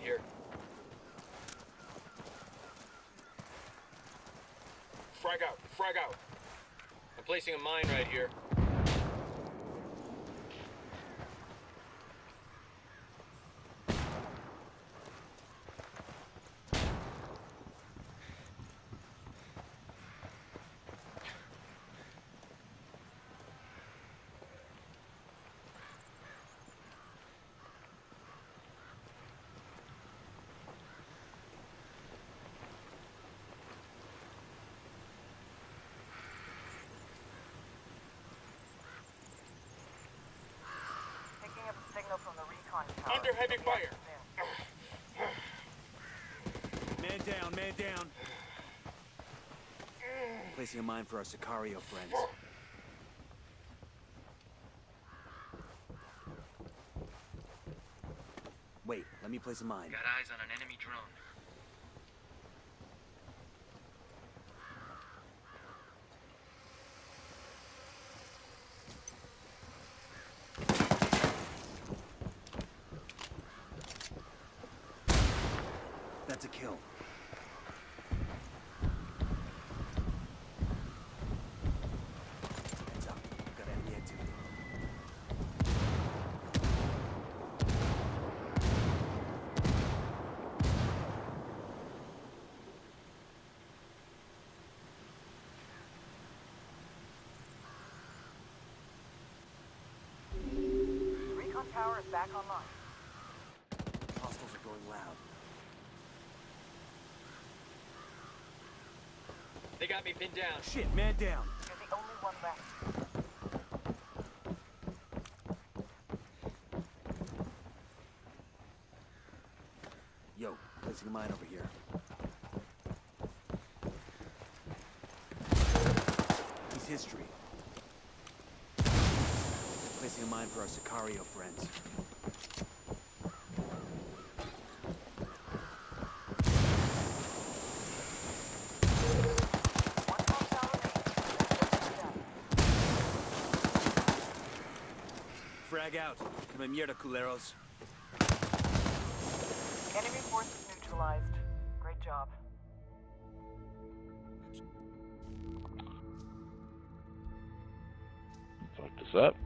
here. Frag out, frag out. I'm placing a mine right here. Signal from the recon tower. Under heavy fire. Man down, man down. Placing a mine for our Sicario friends. Wait, let me place a mine. Got eyes on an enemy drone. That's a kill. Heads up. Got enemy activity. Recon tower is back online. Hostiles are going loud. They got me pinned down. Shit, man down. You're the only one left. Yo, placing a mine over here. He's history. Placing a mine for our Sicario friends. Frag out. Come mierda, culeros. Enemy forces neutralized. Great job. Fuck this up.